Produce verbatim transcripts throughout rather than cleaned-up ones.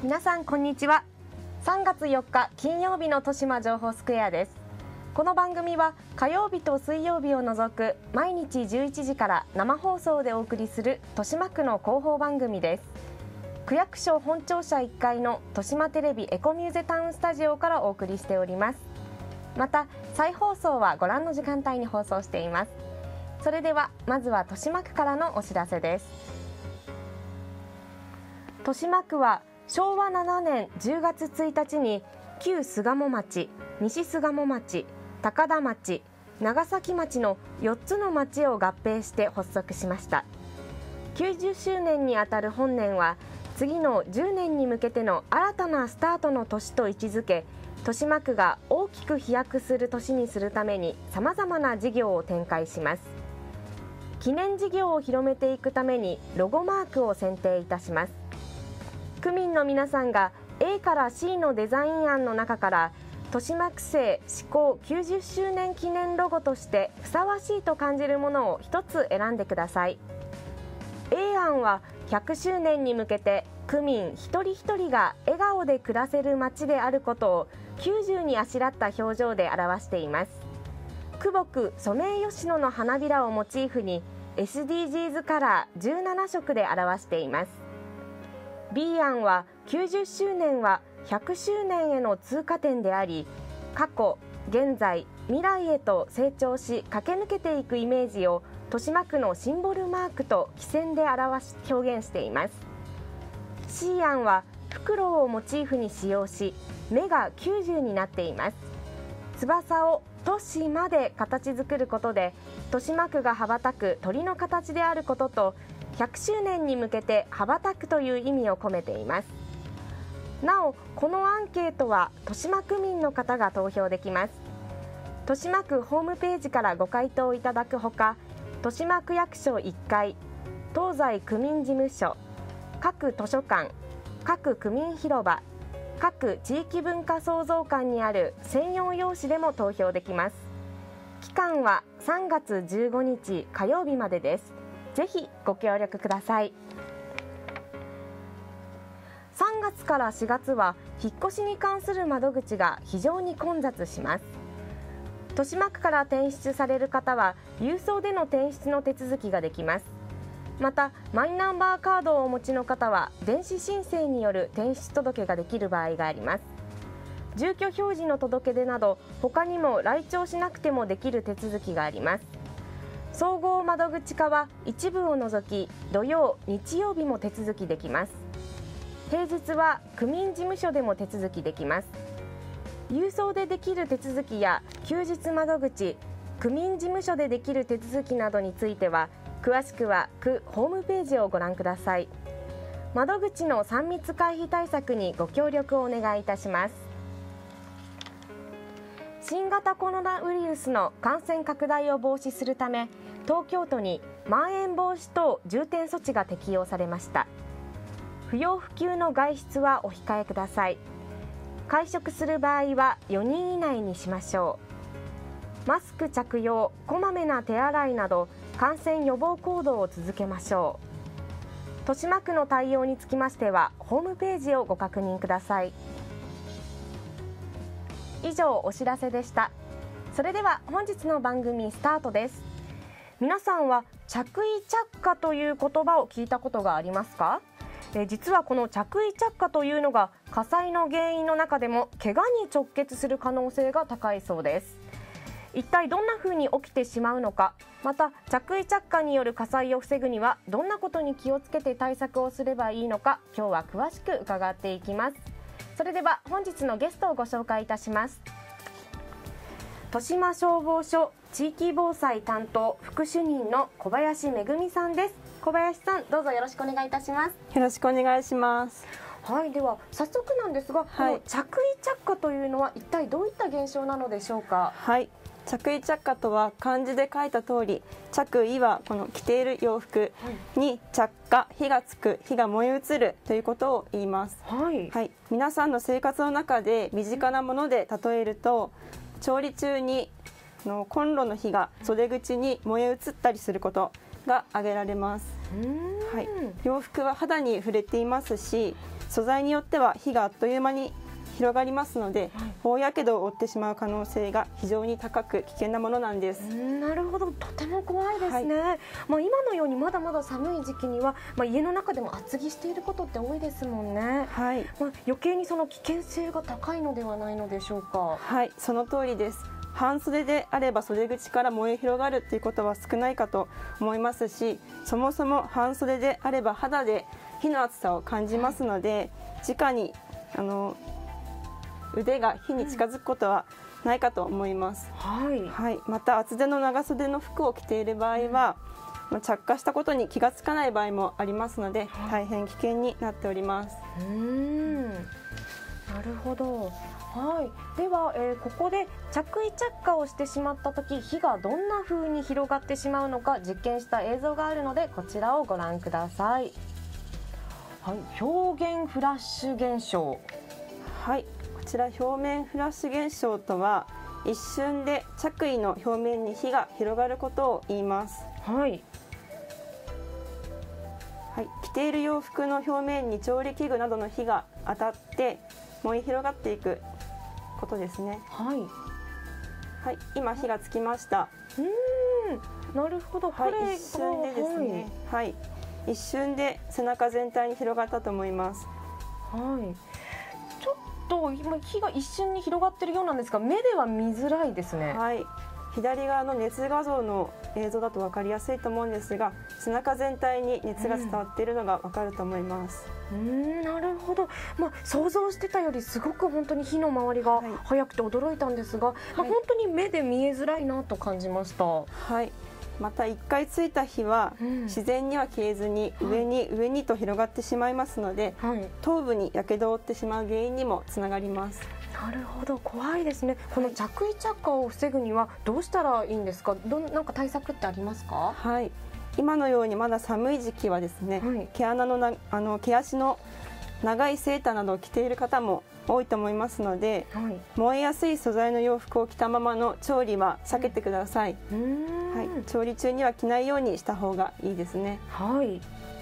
皆さんこんにちは。さんがつよっか金曜日の豊島情報スクエアです。この番組は火曜日と水曜日を除く毎日じゅういちじから生放送でお送りする豊島区の広報番組です。区役所本庁舎いっかいの豊島テレビエコミューゼタウンスタジオからお送りしております。また再放送はご覧の時間帯に放送しています。それではまずは豊島区からのお知らせです。豊島区はしょうわななねんじゅうがつついたちに旧巣鴨町、西巣鴨町、高田町、長崎町のよっつの町を合併して発足しました。きゅうじゅっしゅうねんにあたる本年は次のじゅうねんに向けての新たなスタートの年と位置づけ、豊島区が大きく飛躍する年にするためにさまざまな事業を展開します。記念事業を広めていくためにロゴマークを選定いたします。区民の皆さんが エー から シー のデザイン案の中から豊島区政施行きゅうじゅっしゅうねん記念ロゴとしてふさわしいと感じるものを一つ選んでください。 エー 案はひゃくしゅうねんに向けて区民一人一人が笑顔で暮らせる街であることをきゅうじゅうにあしらった表情で表しています。区木ソメイヨシノの花びらをモチーフに エスディージーズ カラーじゅうななしょくで表しています。B 案はきゅうじゅっしゅうねんはひゃくしゅうねんへの通過点であり、過去、現在、未来へと成長し駆け抜けていくイメージを豊島区のシンボルマークと旗線で表し表現しています。 C 案はフクロウをモチーフに使用し目がきゅうじゅうになっています。翼を都市まで形作ることで豊島区が羽ばたく鳥の形であることとひゃくしゅうねんに向けて羽ばたくという意味を込めています。なおこのアンケートは豊島区民の方が投票できます。豊島区ホームページからご回答いただくほか、豊島区役所いっかい、東西区民事務所、各図書館、各区民広場、各地域文化創造館にある専用用紙でも投票できます。期間はさんがつじゅうごにち火曜日までです。ぜひご協力ください。さんがつからしがつは引っ越しに関する窓口が非常に混雑します。豊島区から転出される方は郵送での転出の手続きができます。またマイナンバーカードをお持ちの方は電子申請による転出届ができる場合があります。住居表示の届け出など他にも来庁しなくてもできる手続きがあります。総合窓口課は一部を除き土曜、日曜日も手続きできます。平日は区民事務所でも手続きできます。郵送でできる手続きや休日窓口、区民事務所でできる手続きなどについては詳しくは区ホームページをご覧ください。窓口のさん密回避対策にご協力をお願いいたします。新型コロナウイルスの感染拡大を防止するため東京都にまん延防止等重点措置が適用されました。不要不急の外出はお控えください。会食する場合はよにん以内にしましょう。マスク着用、こまめな手洗いなど感染予防行動を続けましょう。豊島区の対応につきましてはホームページをご確認ください。以上お知らせでした。それでは本日の番組スタートです。皆さんは着衣着火という言葉を聞いたことがありますか？え実はこの着衣着火というのが火災の原因の中でも怪我に直結する可能性が高いそうです。一体どんな風に起きてしまうのか、また着衣着火による火災を防ぐにはどんなことに気をつけて対策をすればいいのか、今日は詳しく伺っていきます。それでは本日のゲストをご紹介いたします。豊島消防署地域防災担当副主任の小林めぐみさんです。小林さん、どうぞよろしくお願いいたします。 よろしくお願いします。 はい、では早速なんですが、はい、この着衣着火というのは一体どういった現象なのでしょうか？ はい、着衣着火とは漢字で書いた通り、着衣はこの着ている洋服に着火、火がつく、火が燃え移るということを言います。はい、はい、皆さんの生活の中で身近なもので例えると、調理中にのコンロの火が袖口に燃え移ったりすること、 が挙げられます。はい、洋服は肌に触れていますし、素材によっては火があっという間に広がりますので、はい、大やけどを負ってしまう可能性が非常に高く危険なものなんです。 なるほど、とても怖いですね。はい、まあ今のようにまだまだ寒い時期には、まあ、家の中でも厚着していることって多いですもんね。はい、まあ、余計にその危険性が高いのではないのでしょうか。 はい、その通りです。半袖であれば袖口から燃え広がるということは少ないかと思いますし、そもそも半袖であれば肌で火の熱さを感じますので、直にあの腕が火に近づくことはないかと思います。はい、はい、また厚手の長袖の服を着ている場合は、着火したことに気がつかない場合もありますので、大変危険になっております。 うーん、なるほど。はい、では、えー、ここで着衣着火をしてしまった時、火がどんな風に広がってしまうのか実験した映像があるので、こちらをご覧ください。はい、表現フラッシュ現象。 はい、こちら表面フラッシュ現象とは、一瞬で着衣の表面に火が広がることを言います。はい、はい、着ている洋服の表面に調理器具などの火が当たって燃え広がっていくことですね。はい、はい、今火がつきました。 うーん、なるほど。 はい、一瞬でですね。はい、はい、一瞬で背中全体に広がったと思います。 はい、ちょっと今火が一瞬に広がっているようなんですが、目では見づらいですね。 はい、左側の熱画像の映像だと分かりやすいと思うんですが、背中全体に熱が伝わっているのが分かると思います。 うん、なるほど。まあ、想像してたよりすごく本当に火の回りが早くて驚いたんですが、はい、まあ、本当に目で見えづらいなと感じました。はい、 またいっかいついた火は自然には消えずに上に上にと広がってしまいますので、はい、頭部にやけどを負ってしまう原因にもつながります。 なるほど、怖いですね。この着衣着火を防ぐにはどうしたらいいんですか。どんなんか対策ってありますか。 はい、今のようにまだ寒い時期はですね、はい、毛穴のなあの毛足の長いセーターなどを着ている方も多いと思いますので、はい、燃えやすい素材の洋服を着たままの調理は避けてください。うん、はい、調理中には着ないようにした方がいいですね。 はい、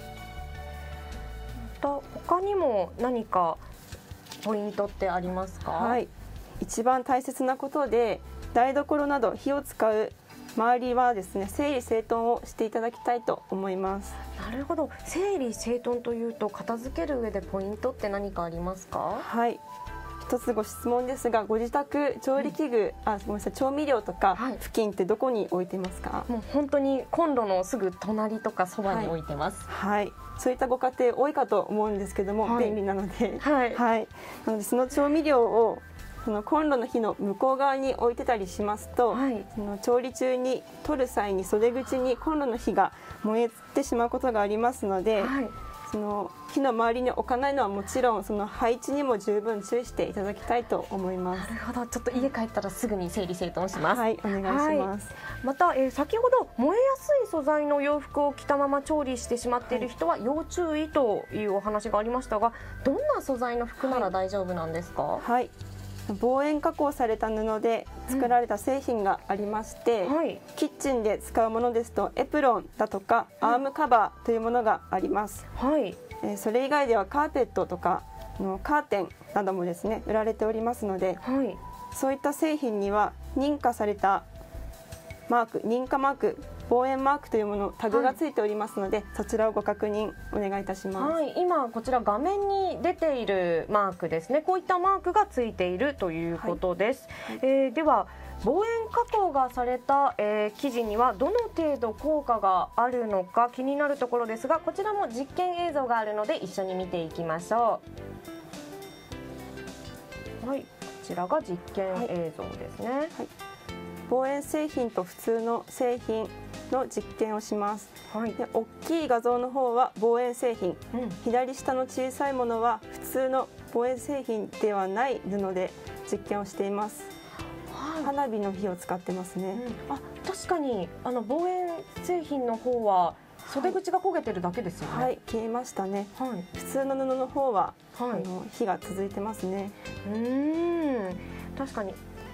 また他にも何かポイントってありますか。 はい、一番大切なことで、台所など火を使う周りはですね、整理整頓をしていただきたいと思います。 なるほど。整理整頓というと、片付ける上でポイントって何かありますか。 はい、一つご質問ですが、ご自宅調理器具、うん、あ、ごめんなさい、調味料とか布巾ってどこに置いてますか。はい、もう本当にコンロのすぐ隣とかそばに置いてます。 はい、はい、そういったご家庭多いかと思うんですけども、はい、便利なので、はい、はい、なのでその調味料をそのコンロの火の向こう側に置いてたりしますと、はい、その調理中に取る際に袖口にコンロの火が燃えてしまうことがありますので、はい、その火の周りに置かないのはもちろん、その配置にも十分注意していただきたいと思います。 なるほど。ちょっと家帰ったらすぐに整理整頓します。 はい、お願いします。はい、 また、えー、先ほど燃えやすい素材の洋服を着たまま調理してしまっている人は要注意というお話がありましたが、どんな素材の服なら大丈夫なんですか。はい、 はい、防煙加工された布で作られた製品がありまして、うん、はい、キッチンで使うものですとエプロンだとかアームカバーというものがあります。はい、えー、それ以外ではカーペットとかのカーテンなどもですね、売られておりますので、はい、そういった製品には認可されたマーク、認可マーク、防煙マークというもの、タグがついておりますので、はい、そちらをご確認お願いいたします。 はい、今こちら画面に出ているマークですね。こういったマークがついているということです。はい、えー、では防煙加工がされた、えー、生地にはどの程度効果があるのか気になるところですが、こちらも実験映像があるので一緒に見ていきましょう。はい、こちらが実験映像ですね。はいはい、 防煙製品と普通の製品の実験をします。はい、で大きい画像の方は防煙製品、うん、左下の小さいものは普通の防煙製品ではない布で実験をしています。はい、花火の火を使ってますね。 うん、あ、確かにあの防煙製品の方は袖口が焦げてるだけですよね。 はい、はい、消えましたね。はい、普通の布の方は、はい、あの火が続いてますね。 うーん、確かに。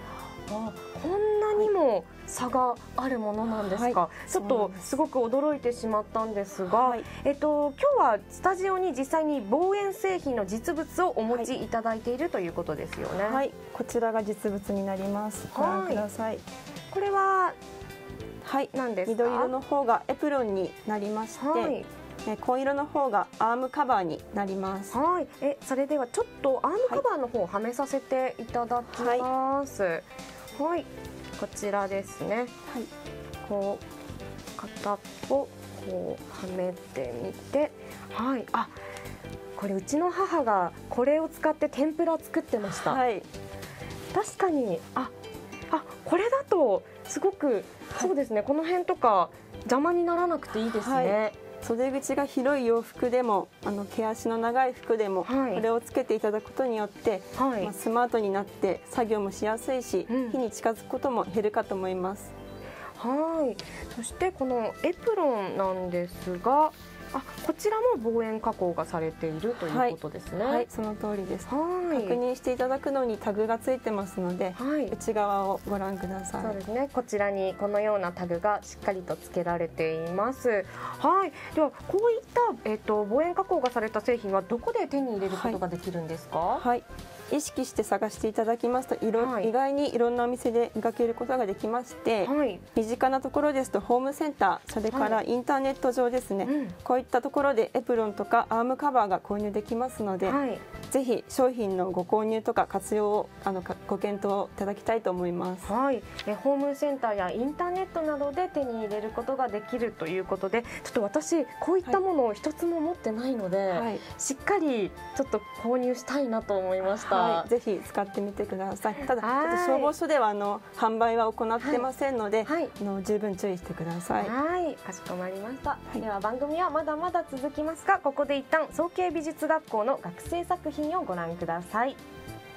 あ、こんなにも差があるものなんですか。はい、ちょっとすごく驚いてしまったんですが、はい、えっと今日はスタジオに実際に望遠製品の実物をお持ちいただいているということですよね。 はい、はい、こちらが実物になります。ご覧ください。はい、 これははい、何ですか？緑色の方がエプロンになりまして、はい、え紺色の方がアームカバーになります。 はい、えそれではちょっとアームカバーの方をはめさせていただきます。はい、はい、こちらですね。はい、こう片っぽこうはめてみて、はい、あ、これうちの母がこれを使って天ぷら作ってました。はい、確かに、あ、あ、これだとすごく、そうですね、この辺とか邪魔にならなくていいですね。はい、 袖口が広い洋服でも、あの毛足の長い服でも、はい、これをつけていただくことによって、はい、まあ、スマートになって作業もしやすいし、うん、火に近づくことも減るかと思います。 はい、そしてこのエプロンなんですが、あ、こちらも望遠加工がされているということですね。 はい、はい、その通りです。はい、確認していただくのにタグがついてますので、はい、内側をご覧ください。 そうですね。こちらにこのようなタグがしっかりと付けられています。はい。ではこういったえっと望遠加工がされた製品はどこで手に入れることができるんですか？ はい。はい、意識して探していただきますと、いろ、はい、意外にいろんなお店で見かけることができまして、はい、身近なところですとホームセンター、それからインターネット上ですね、はい、うん、こういったところでエプロンとかアームカバーが購入できますので、はい、ぜひ商品のご購入とか活用をあのご検討いただきたいと思います。 はい、えホームセンターやインターネットなどで手に入れることができるということで、ちょっと私こういったものを一つも持ってないので、はい、しっかりちょっと購入したいなと思いました。 はい、ぜひ使ってみてください。ただちょっと消防署ではあの販売は行ってませんので、はいはい、あの十分注意してください。 はい、かしこまりました。はい、では番組はまだまだ続きますが、ここで一旦造形美術学校の学生作品をご覧ください。よう、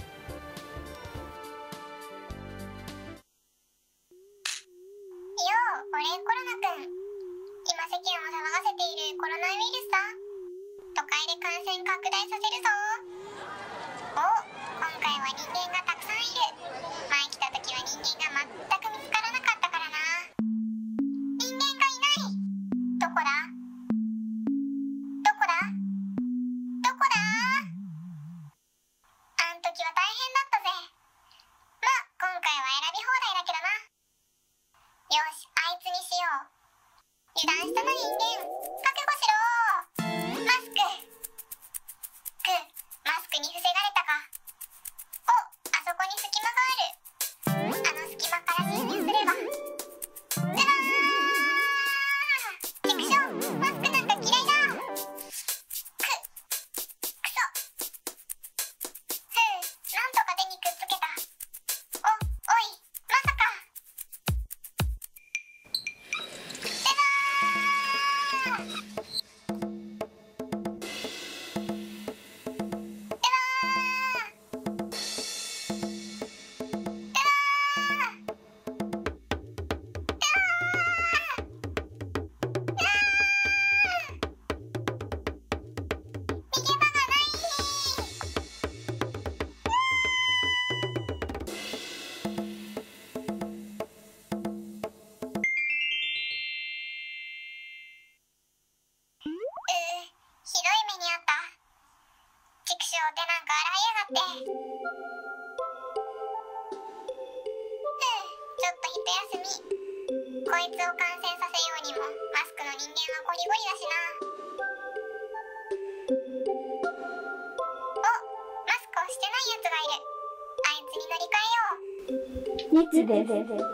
俺コロナくん。今世間を騒がせているコロナウイルスさ、都会で感染拡大させるぞ。お、今回は人間がたくさんいる。前来た時は人間が全く見つからなかったからな。人間がいない。どこだどこだどこだ。あん時は大変だったぜ。まあ今回は選び放題だけどな。よし、あいつにしよう。油断したな人間、覚悟しろ。マスクくマスクに防がれたか。お、あそこに隙間がある。あの隙間から侵入すれば。うわー、チクショー、マスクなんか嫌いだ。くくそ。ふう、なんとか手にくっつけた。お、おい、まさか。手なんか洗いやがって。ふう、ちょっと一休み。こいつを感染させようにもマスクの人間はゴリゴリだしな。お、マスクをしてないやつがいる。あいつに乗り換えよう。いつです。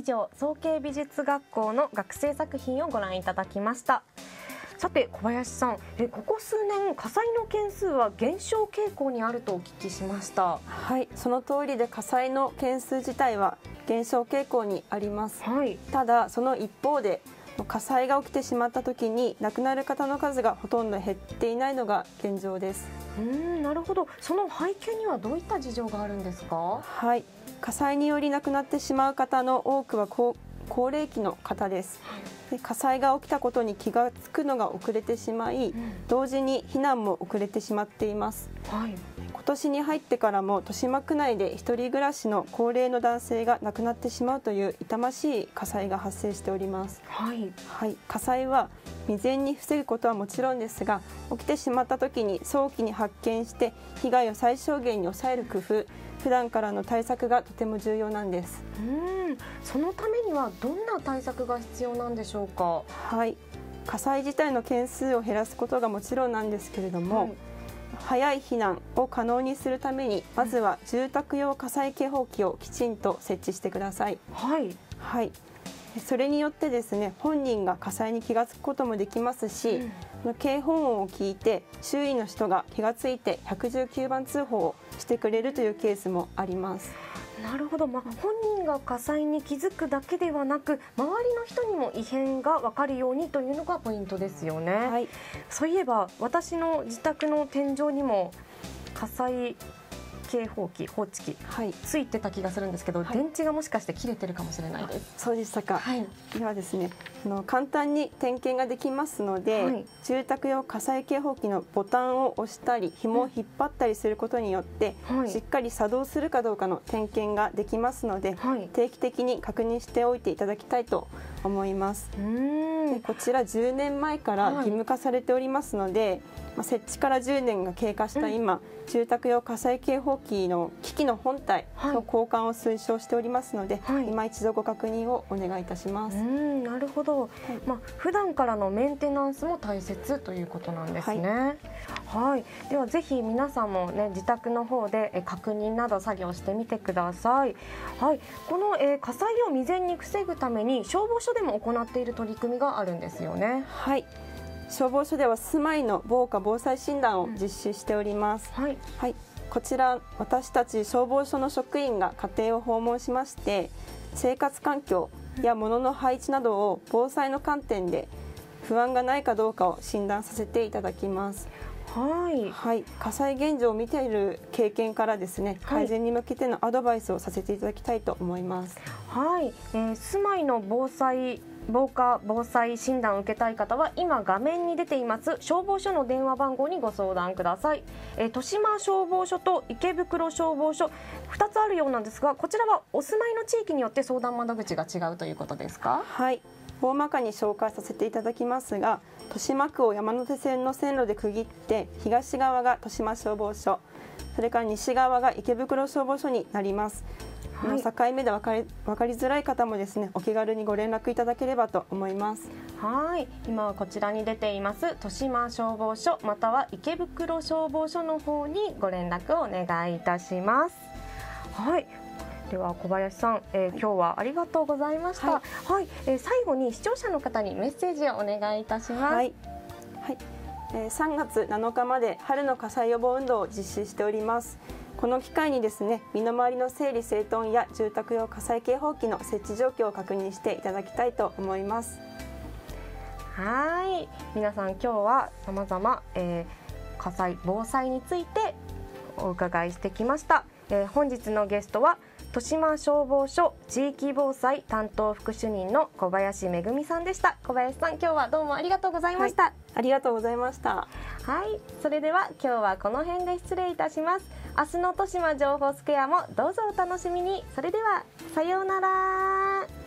上造形美術学校の学生作品をご覧いただきました。さて小林さん、えここ数年火災の件数は減少傾向にあるとお聞きしました。 はい、その通りで火災の件数自体は減少傾向にあります、はい、ただその一方で火災が起きてしまった時に亡くなる方の数がほとんど減っていないのが現状です。 うーん、なるほど。その背景にはどういった事情があるんですか？ はい、火災により亡くなってしまう方の多くは高高齢期の方です。で火災が起きたことに気がつくのが遅れてしまい、うん、同時に避難も遅れてしまっています、はい、今年に入ってからも豊島区内で一人暮らしの高齢の男性が亡くなってしまうという痛ましい火災が発生しております、はいはい、火災は未然に防ぐことはもちろんですが、起きてしまった時に早期に発見して被害を最小限に抑える工夫、普段からの対策がとても重要なんです。 うん、そのためにはどんな対策が必要なんでしょうか？ はい、火災自体の件数を減らすことがもちろんなんですけれども、はい、早い避難を可能にするためにまずは住宅用火災警報器をきちんと設置してください。はい、はい、それによってですね、本人が火災に気がつくこともできますし、うん、警報音を聞いて周囲の人が気がついてひゃくじゅうきゅうばん通報をしてくれるというケースもあります。 なるほど、まあ、本人が火災に気づくだけではなく周りの人にも異変が分かるようにというのがポイントですよね、はい、そういえば私の自宅の天井にも火災警報器、報知器、はい、ついてた気がするんですけど、はい、電池がもしかして切れてるかもしれないです。 そうでしたか、はい、ではですね、あの簡単に点検ができますので、はい、住宅用火災警報器のボタンを押したり紐を引っ張ったりすることによって、はい、しっかり作動するかどうかの点検ができますので、はい、定期的に確認しておいていただきたいと思います。うーん、でこちらじゅうねんまえから義務化されておりますので、はい、まあ、設置からじゅうねんが経過した今、うん、住宅用火災警報器の機器の本体の交換を推奨しておりますので、はい、今一度ご確認をお願いいたします。 うん、なるほど、はい、まあ、普段からのメンテナンスも大切ということなんですね。はい、はい、ではぜひ皆さんも、ね、自宅の方で確認など作業してみてください。はい、この、えー、火災を未然に防ぐために消防署でも行っている取り組みがあるんですよね。 はい、消防署では住まいの防火防災診断を実施しております、うん、はいはい、こちら私たち消防署の職員が家庭を訪問しまして、生活環境や物の配置などを防災の観点で不安がないかどうかを診断させていただきます。はい、はい、火災現状を見ている経験からですね、改善に向けてのアドバイスをさせていただきたいと思います。 はい、えー、住まいの防災防火防災診断を受けたい方は今画面に出ています消防署の電話番号にご相談ください。えー、豊島消防署と池袋消防署ふたつあるようなんですが、こちらはお住まいの地域によって相談窓口が違うということですか？ はい、大まかに紹介させていただきますが、豊島区を山手線の線路で区切って東側が豊島消防署、それから西側が池袋消防署になります。はい、境目で分かり、分かりづらい方もですね、お気軽にご連絡いただければと思います。 はい、今はこちらに出ています豊島消防署または池袋消防署の方にご連絡をお願いいたします。はい、では小林さん、えー、今日はありがとうございました。はい、はい、えー、最後に視聴者の方にメッセージをお願いいたします。 はい、はい、えー、さんがつなのかまで春の火災予防運動を実施しております。この機会にですね、身の回りの整理整頓や住宅用火災警報器の設置状況を確認していただきたいと思います。 はい、皆さん今日はさまざま火災防災についてお伺いしてきました。えー、本日のゲストは豊島消防署地域防災担当副主任の小林めぐみさんでした。小林さん、今日はどうもありがとうございました。はい、 ありがとうございました。 はい、それでは今日はこの辺で失礼いたします。明日の豊島情報スクエアもどうぞお楽しみに。それではさようなら。